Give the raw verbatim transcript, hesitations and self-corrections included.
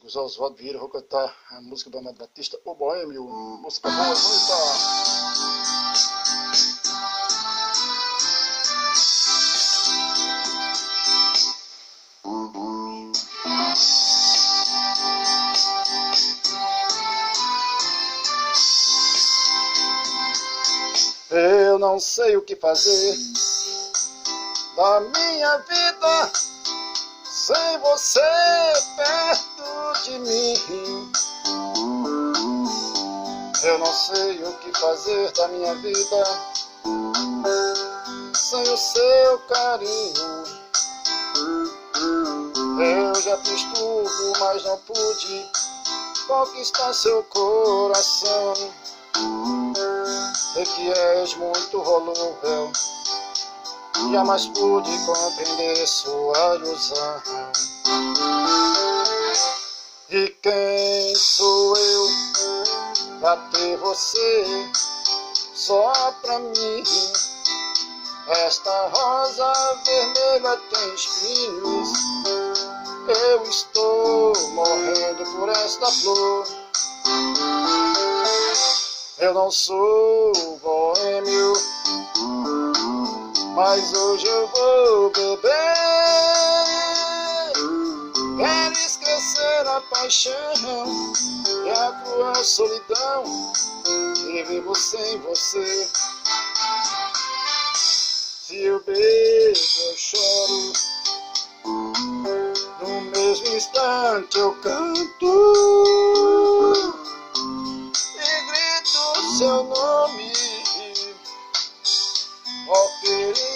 José Oswaldo Vieira, vou cantar a música do Amado Batista, O Boêmio, música boa, bonita. Eu não sei o que fazer da minha vida sem você perto de mim. Eu não sei o que fazer da minha vida sem o seu carinho. Eu já fiz tudo, mas não pude conquistar seu coração. Sei que és muito volúvel, jamais pude compreender sua ilusão. E quem sou eu pra ter você só pra mim? Esta rosa vermelha tem espinhos, eu estou morrendo por esta flor. Eu não sou boêmio, mas hoje eu vou beber. Quero esquecer a paixão e a cruel solidão que vivo sem você. Se eu bebo, eu choro, no mesmo instante eu canto seu nome, ó perigo.